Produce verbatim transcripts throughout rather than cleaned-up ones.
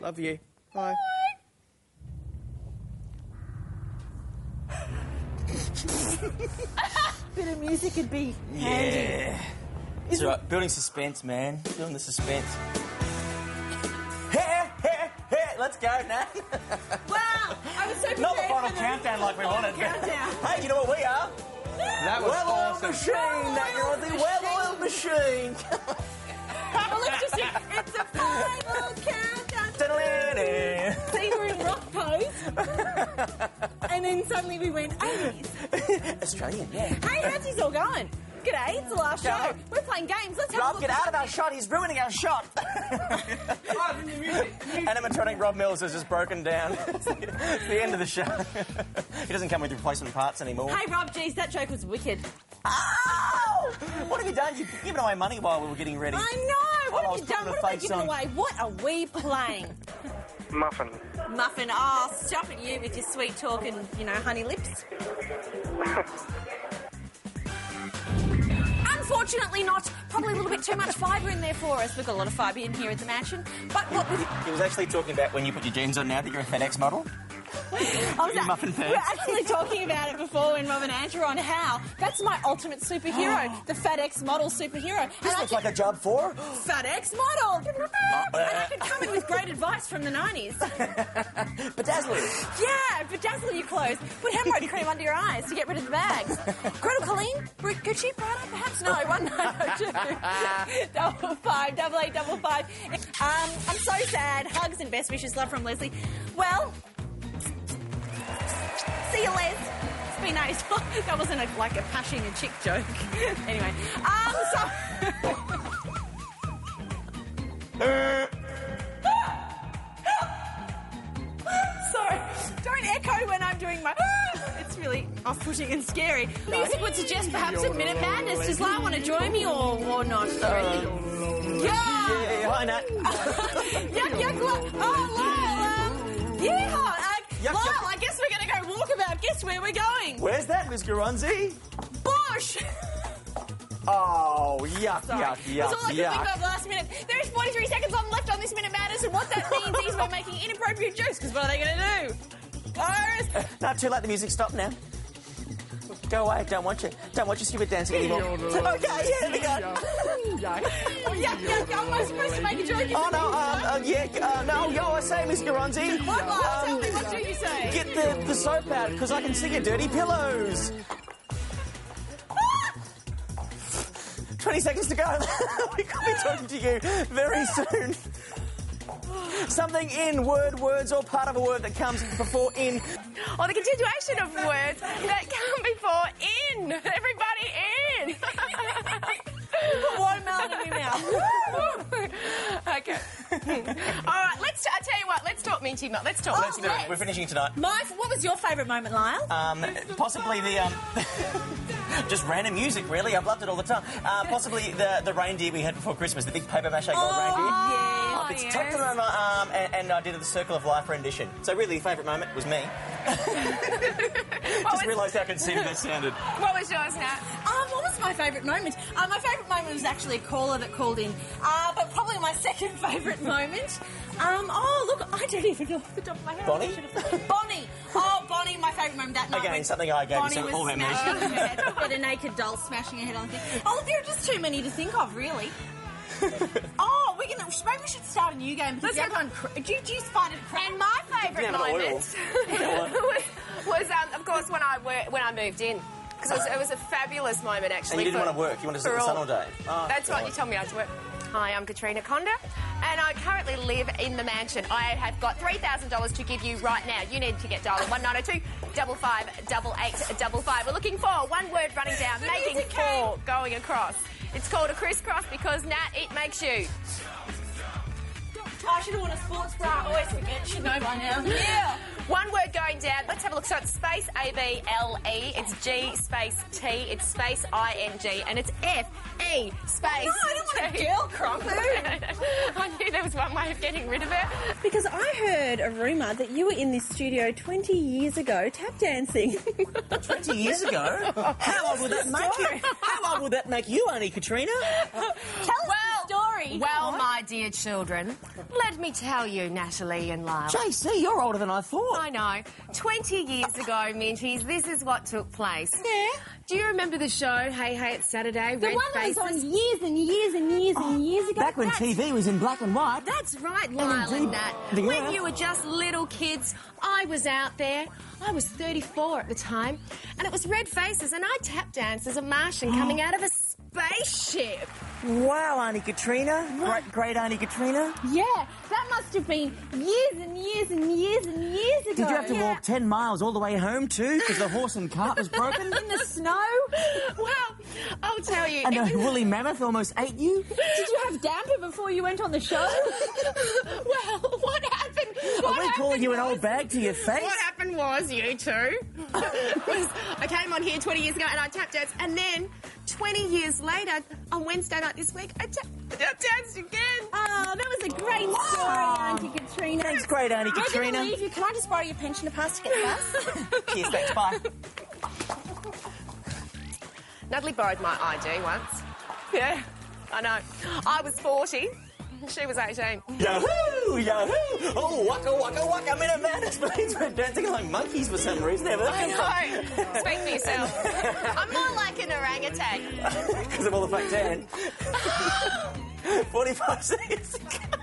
Love you. Bye. Bit of music would be handy. Yeah. It's all right. Building suspense, man. Building the suspense. Hey, hey, hey. Let's go, Nat. Wow, I was so prepared Not the final for the countdown like we wanted. countdown. Hey, you know what we are? That was Well-oiled awesome. machine, Nat. You're on the well-oiled machine. Well, let's just see. It's a final countdown. See, we're in rock pose. And then suddenly we went eighties. Australian, yeah. Hey, how's this all going? G'day, it's the last show. Go. We're playing games. Let's have a Rob, look. get out of our shot. He's ruining our shot. Animatronic Rob Mills has just broken down. It's the, it's the end of the show. He doesn't come with replacement parts anymore. Hey, Rob, geez, that joke was wicked. Ow! What have you done? You've given away money while we were getting ready. I know. What Oh, I have was you done? putting What the have I face given on. away? What are we playing? Muffin. Muffin. Oh, stop it, you with your sweet talk and, you know, honey lips. Unfortunately not. Probably a little bit too much fibre in there for us. We've got a lot of fibre in here at the mansion. But what we... He was actually talking about when you put your jeans on now that you're a FedEx model. I was Your at- muffin we pants. were actually talking about it before when Mum and Andrew were on how that's my ultimate superhero, the FedEx model superhero. And This I looks like a job for... FedEx model. And I could come in with great advice from the nineties. Bedazzler. Yeah, bedazzle your clothes. Put hemorrhoid cream under your eyes to get rid of the bags. Gretel Colleen, Gucci, Prada, perhaps? No, one nine oh two. Double five, double eight, double five. Um, I'm so sad. Hugs and best wishes. Love from Leslie. Well... See you, Les. It's been nice. That wasn't a, like a pashing a chick joke. Anyway, um, so... Sorry, don't echo when I'm doing my... It's really off-putting and scary. Music would suggest perhaps a Minute Madness. Does Lyle want to join me or, or not? Sorry. Yeah! Yeah, hi, Nat. Yuck, yuck, Lyle. Oh, Lyle. Um, yeehaw. Uh, Yuck, Lyle, yuck. I guess we're going to go walkabout. Guess where we're going? Where's that, Miss Garonzi? Bush! Oh, yuck, Sorry. yuck, yuck, That's all I could think yuck. of last minute. There is forty-three seconds on left on this Minute Madness, and what that means is we're making inappropriate jokes, because what are they going to do? Virus! No, too late. The music stopped now. Go away. Don't want you. Don't want you stupid dancing anymore. Okay, yeah, we go. Yeah, yeah, yeah, am I supposed to make a joke? Oh, no, um, uh, yeah, uh, no, yo, I say, Miss Garonzi. What, Lyle? Tell Um, me, what do you say? Get the, the soap out, because I can see your dirty pillows. twenty seconds to go. We could be talking to you very soon. Something in, word, words, or part of a word that comes before in. Or the continuation of words that come before in. Everybody in. Put watermelon in your mouth. Okay. All right, let's, I tell you what, let's talk Minty Melt. Let's talk Let's do it. We're finishing tonight. Mike, what was your favourite moment, Lyle? Um, possibly the, um... just random music, really. I've loved it all the time. Uh, possibly the, the reindeer we had before Christmas, the big paper mache gold reindeer. yeah. It's yes. tucked on my arm, and, and I did the Circle of Life rendition. So really, the favourite moment was me. Just realised how conceited that sounded. What was yours, Nat? Um, what was my favourite moment? Uh, my favourite moment was actually a caller that called in. Uh, but probably my second favourite moment. Um, oh, look, I don't even know off the top of my head. Bonnie? I should have- Bonnie. Oh, Bonnie, my favourite moment that night. Again, when something I gave you, Bonnie so was all that smashing means. her head. Had a naked doll smashing her head on the thing. Oh, look, there are just too many to think of, really. Oh, we're gonna. Maybe we should start a new game. Because Let's the other one, cr- do, you, do you find it crap? And my favourite Yeah, but oil. moment was, was um, of course, when I wor- when I moved in. Because it was, it was a fabulous moment, actually. And you didn't for- want to work. You wanted to sit for in the sun all- all day. Oh, That's right, God. you told me I had to work. Hi, I'm Katrina Conda, and I currently live in the mansion. I have got three thousand dollars to give you right now. You need to get dialing one nine oh two, five five, eight eight five five. We're looking for one word running down, making four going across. It's called a crisscross because, Nat, it makes you. I should have worn a sports bra. I always forget. Should know by now. Yeah. One word going down. Let's have a look. So it's space A B L E. It's G space T. It's space I N G. And it's F E space No, I don't want a girl croc. I knew there was one way of getting rid of it. Because I heard a rumour that you were in this studio twenty years ago tap dancing. twenty years ago? How old would that make you? How old would that make you, Auntie Katrina? Tell us the story. story. Well, my dear children, let me tell you, Natalie and Lyle. J C, you're older than I thought. I know. Twenty years ago, Minties, this is what took place. Yeah. Do you remember the show, Hey Hey It's Saturday? The Red one that Faces? was on years and years and years and years ago. Back when That's- T V was in black and white. That's right, Lyle indeed, and Nat. the When earth. you were just little kids, I was out there. I was thirty-four at the time, and it was Red Faces, and I tap danced as a Martian coming out of a spaceship. Wow, Auntie Katrina. Great, great Auntie Katrina. Yeah, that must have been years and years and years and years ago. Did you have to Yeah. walk ten miles all the way home too because the horse and cart was broken? In the snow? Well, I'll tell you. And it a was- woolly mammoth almost ate you? Did you have damper before you went on the show? well, what happened? What Are we happened calling you an was- old bag to your face? What happened was, you two, was I came on here twenty years ago and I tap danced, and then twenty years later, on Wednesday night this week, I tap, tap danced again. Oh, that was a great story, Auntie Katrina. Thanks, great Auntie We're Katrina. going to leave you. Can I just borrow your pension to pass to get the bus? Cheers, thanks, bye. Natalie borrowed my I D once. Yeah, I know. I was forty. She was eighteen. Yahoo! Yahoo! Oh, waka waka waka! I'm in a man explains we're dancing like monkeys for some reason. Never I know. Speak for yourself. I'm more like an orangutan. because of all the fake tan. Forty-five seconds.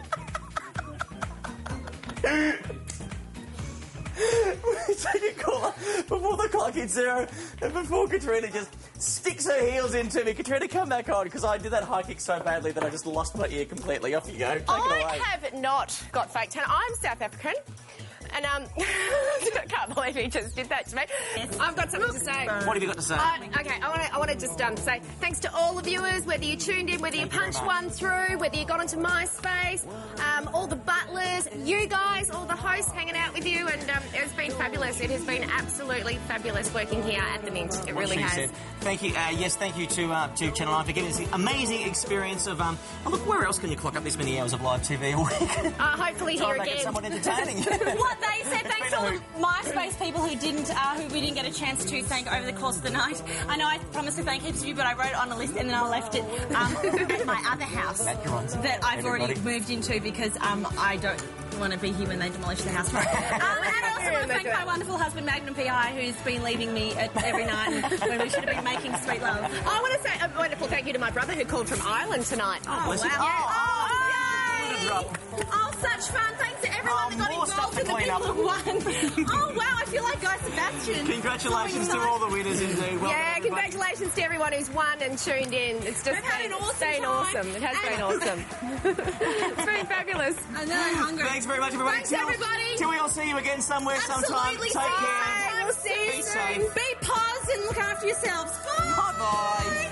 Take a caller before the clock hits zero and before Katrina just sticks her heels into me. Katrina, come back on because I did that high kick so badly that I just lost my ear completely. Off you go. Take it I away. have not got fake tan. I'm South African. And, um, I can't believe he just did that to me. I've got something to say. What have you got to say? Uh, okay, I want to I want to just um, say thanks to all the viewers, whether you tuned in, whether you punched one through, whether you got onto MySpace, um, all the butlers, you guys, all the hosts hanging out with you, and um, it's been fabulous. It has been absolutely fabulous working here at the Mint. It really She has. said. Thank you. Uh, yes, thank you to uh, to Channel nine for giving us the amazing experience of. Um, oh, look, where else can you clock up this many hours of live T V a week? Uh, hopefully Try here and make it again. somewhat entertaining. What they said, thanks It's to all been the MySpace people who didn't, uh, who we didn't get a chance to thank over the course of the night. I know I promised to thank heaps of you, but I wrote it on a list and then I left it um, at my other house At your answer, that I've already everybody. moved into because um, I don't want to be here when they demolish the house. um, and I also want to thank my wonderful husband, Magnum P I, who's been leaving me at every night when we should have been making sweet love. I want to say a wonderful thank you to my brother who called from Ireland tonight. Oh, bless you. wow. Oh, Oh, drop. yay! Oh, such fun. Thanks to everyone Oh, that got more stuff involved to in the clean up. people who won. Oh, wow, I feel like Guy Sebastian. Congratulations to Going all the winners, indeed. Well Yeah, done, everybody. congratulations to everyone who's won and tuned in. It's just We've had been, an awesome been time. awesome. It has been awesome. It's been fabulous. And then I'm hungry. Thanks very much, everybody. Thanks, Till- everybody. Till we all see you again somewhere, sometime. Absolutely. Take See you care. sometime. We'll see you Be soon. safe. Be positive and look after yourselves. Bye. Bye-bye.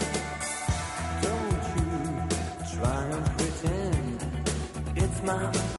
Don't you try and pretend it's my